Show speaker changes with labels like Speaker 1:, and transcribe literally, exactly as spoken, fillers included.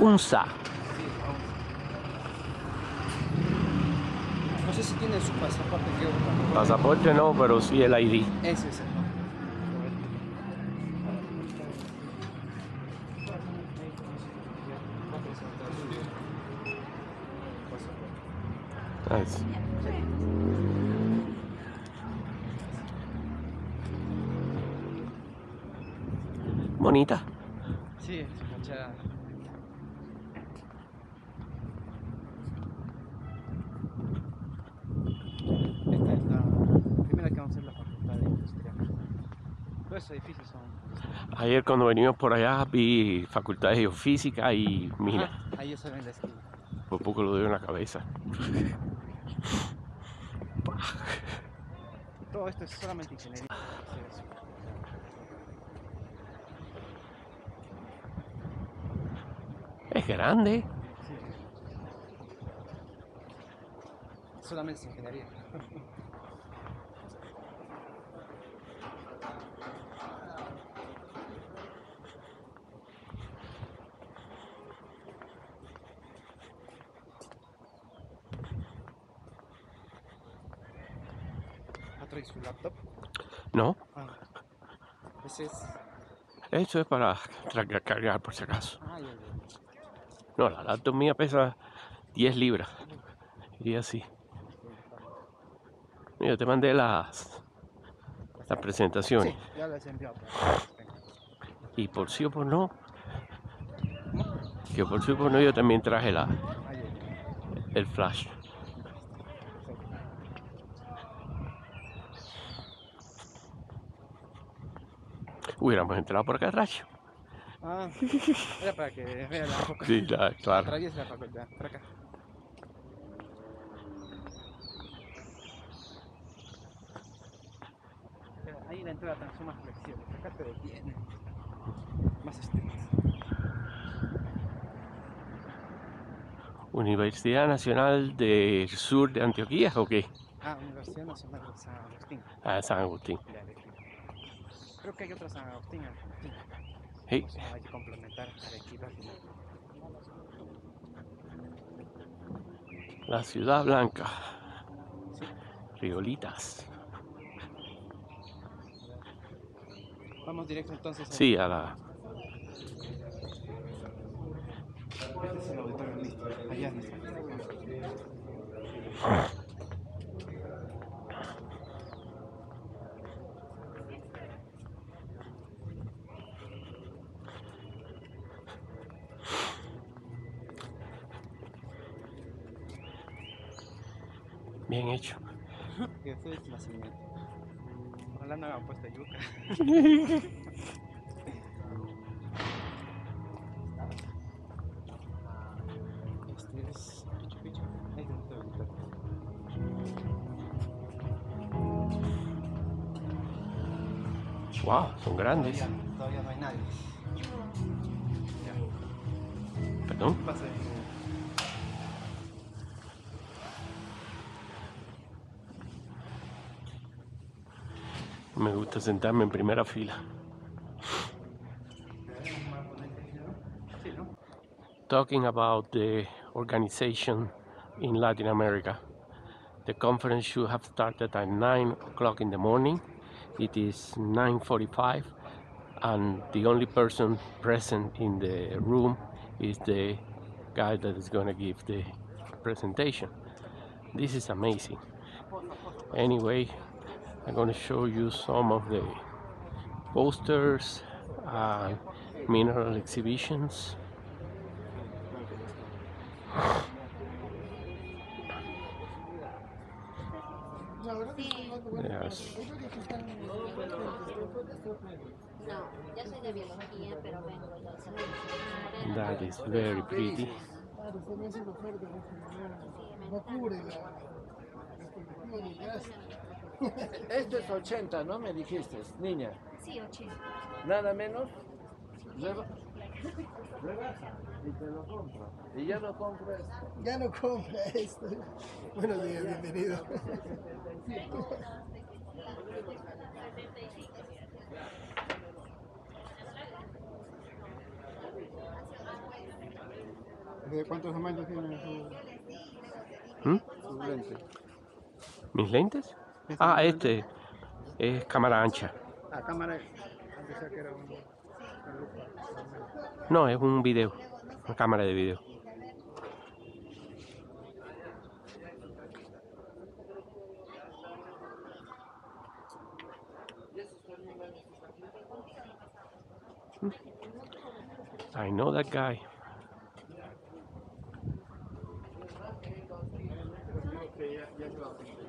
Speaker 1: UNSA.
Speaker 2: Sí, vamos. No sé si tiene su pasaporte, creo.
Speaker 1: Pasaporte no, pero sí el I D.
Speaker 2: Ese es el nombre.
Speaker 1: Nice. Bonita.
Speaker 2: Sí, su fachada. Esta es la primera que vamos a hacer, la facultad de industria. Todos estos edificios son industriales.
Speaker 1: Ayer cuando venimos por allá vi facultad de geofísica y mina.
Speaker 2: Ajá, ahí eso en la esquina.
Speaker 1: Por poco lo doy en la cabeza.
Speaker 2: Y todo esto es solamente ingeniería. Hacer eso.
Speaker 1: Es grande.
Speaker 2: Sí. Solamente es ingeniería. ¿Ha traído su laptop?
Speaker 1: No,
Speaker 2: Ah, ese es.
Speaker 1: eso es para tra- cargar por si acaso.
Speaker 2: Ah, ya, ya.
Speaker 1: No, la laptop mía pesa diez libras. Iría así. Yo te mandé las, las presentaciones.
Speaker 2: Sí, ya las he enviado. Pero las tengo.
Speaker 1: Y por sí o por no,
Speaker 2: ¿Cómo?
Speaker 1: que por sí o por no yo también traje la,
Speaker 2: Ah, ya, ya.
Speaker 1: el flash. Hubiéramos entrado por acá atrás.
Speaker 2: Ah, era para que vea la poco.
Speaker 1: Sí, la- claro.
Speaker 2: Atraviesa la facultad, por acá. Pero ahí la entrada también son más flexibles. Acá te detienen. Más estrictos.
Speaker 1: Universidad Nacional del Sur de Antioquia, ¿o qué?
Speaker 2: Ah, Universidad Nacional de San Agustín.
Speaker 1: Ah, San Agustín.
Speaker 2: De Arequipa. Creo que hay otra San Agustín en Argentina.
Speaker 1: Sí.
Speaker 2: O sea, hay que complementar Arequipa al final.
Speaker 1: La Ciudad Blanca.
Speaker 2: Sí.
Speaker 1: Riolitas.
Speaker 2: Vamos directo entonces a...
Speaker 1: Sí, a la...
Speaker 2: Este es el auditorio listo. Allá es nuestra lista.
Speaker 1: Bien hecho.
Speaker 2: Que esto es nacimiento. Ojalá no hagan puesto yuca. Este es Pichu Pichu. Este es nuestro auditorio.
Speaker 1: Wow, son grandes.
Speaker 2: Todavía, todavía no hay nadie. Ya.
Speaker 1: Perdón.
Speaker 2: Pase.
Speaker 1: Me gusta sentarme en primera fila.
Speaker 2: Sí, ¿no?
Speaker 1: Talking about the organization in Latin America. The conference should have started at nine o'clock in the morning. It is nine forty-five, and the only person present in the room is the guy that is going to give the presentation. This is amazing. Anyway, I'm going to show you some of the posters and mineral exhibitions. Yes.
Speaker 3: No, yo soy de biología, pero vengo de los
Speaker 1: That is very pretty.
Speaker 4: Esto es ochenta, ¿no? Me dijiste, niña.
Speaker 3: Sí, ochenta.
Speaker 4: Nada menos. Reba- Rebaja y te lo compro. Y ya no compro esto.
Speaker 5: Ya no compra esto. Buenos días, bienvenido. ¿De cuántos tamaños tiene su,
Speaker 1: ¿Mm?
Speaker 5: su lente?
Speaker 1: ¿Mis lentes?
Speaker 5: ¿Este
Speaker 1: Ah,
Speaker 5: es
Speaker 1: este es cámara ancha.
Speaker 5: Ah, cámara. Pensaba que era un, una lupa.
Speaker 1: No, es un video, una cámara de video. I know that guy.
Speaker 5: Que ya, ya se va a